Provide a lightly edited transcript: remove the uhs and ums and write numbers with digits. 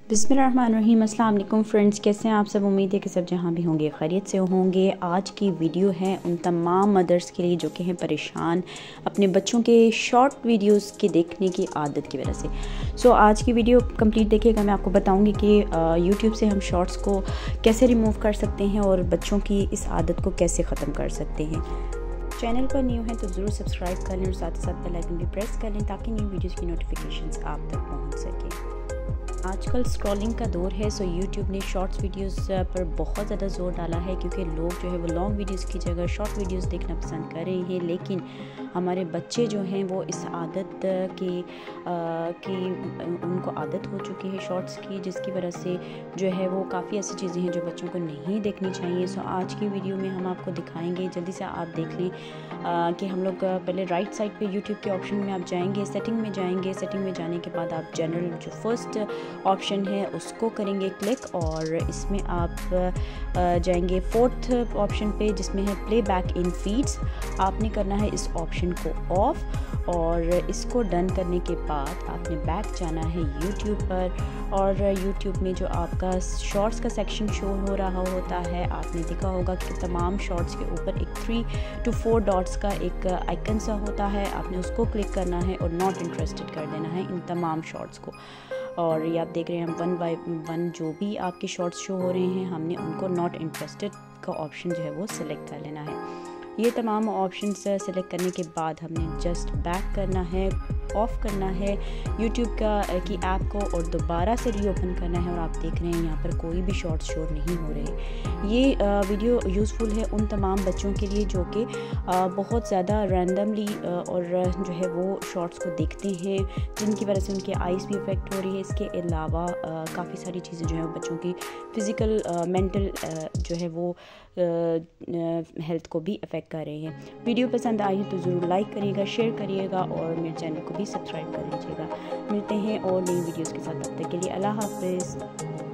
बिस्मिल्लाहिर्रहमानिर्रहीम। अस्सलाम वालेकुम फ्रेंड्स, कैसे हैं आप सब। उम्मीद है कि सब जहाँ भी होंगे खैरियत से होंगे। आज की वीडियो है उन तमाम मदर्स के लिए जो कि हैं परेशान अपने बच्चों के शॉर्ट वीडियोस के देखने की आदत की वजह से। आज की वीडियो कंप्लीट देखिएगा। मैं आपको बताऊंगी कि यूट्यूब से हम शॉर्ट्स को कैसे रिमूव कर सकते हैं और बच्चों की इस आदत को कैसे ख़त्म कर सकते हैं। चैनल पर न्यू है तो ज़रूर सब्सक्राइब कर लें और साथ ही साथ बेल आइकन भी प्रेस कर लें ताकि न्यू वीडियोज़ की नोटिफिकेशंस आप तक पहुँच सके। आजकल स्क्रॉलिंग का दौर है, यूट्यूब ने शॉर्ट्स वीडियोस पर बहुत ज़्यादा जोर डाला है क्योंकि लोग जो है वो लॉन्ग वीडियोस की जगह शॉर्ट वीडियोस देखना पसंद कर रहे हैं। लेकिन हमारे बच्चे जो हैं वो इस आदत की उनको आदत हो चुकी है शॉर्ट्स की, जिसकी वजह से जो है वो काफ़ी ऐसी चीज़ें हैं जो बच्चों को नहीं देखनी चाहिए। आज की वीडियो में हम आपको दिखाएंगे, जल्दी से आप देख लें कि हम लोग पहले राइट साइड पे यूट्यूब के ऑप्शन में आप जाएंगे, सेटिंग में जाएंगे। सेटिंग में जाने के बाद आप जनरल जो फर्स्ट ऑप्शन है उसको करेंगे क्लिक और इसमें आप जाएंगे फोर्थ ऑप्शन पे जिसमें है प्ले बैक इन फीड्स। आपने करना है इस ऑप्शन को ऑफ और इसको डन करने के बाद आपने बैक जाना है यूट्यूब पर और यूट्यूब में जो आपका शॉर्ट्स का सेक्शन शो हो रहा होता है, आपने देखा होगा कि तमाम शॉर्ट्स के ऊपर एक 3 to 4 डॉट्स का एक आइकन सा होता है। आपने उसको क्लिक करना है और नॉट इंटरेस्टेड कर देना है इन तमाम शॉर्ट्स को। और ये आप देख रहे हैं हम 1 बाय 1 जो भी आपके शॉर्ट्स शो हो रहे हैं, हमने उनको नॉट इंटरेस्टेड का ऑप्शन जो है वो सिलेक्ट कर लेना है। ये तमाम ऑप्शन सेलेक्ट करने के बाद हमने जस्ट बैक करना है, ऑफ़ करना है यूट्यूब की ऐप को और दोबारा से रीओपन करना है। और आप देख रहे हैं यहाँ पर कोई भी शॉर्ट्स शो नहीं हो रहे। ये वीडियो यूज़फुल है उन तमाम बच्चों के लिए जो कि बहुत ज़्यादा रैंडमली और जो है वो शॉर्ट्स को देखते हैं, जिनकी वजह से उनके आइज़ भी इफ़ेक्ट हो रही है। इसके अलावा काफ़ी सारी चीज़ें जो है बच्चों की फ़िज़िकल मेंटल जो है वो हेल्थ को भी अफेक्ट कर रहे हैं। वीडियो पसंद आई तो ज़रूर लाइक करिएगा, शेयर करिएगा और मेरे चैनल को भी सब्सक्राइब कर लीजिएगा। मिलते हैं और नई वीडियोस के साथ, तब तक के लिए अल्लाह हाफ़िज़।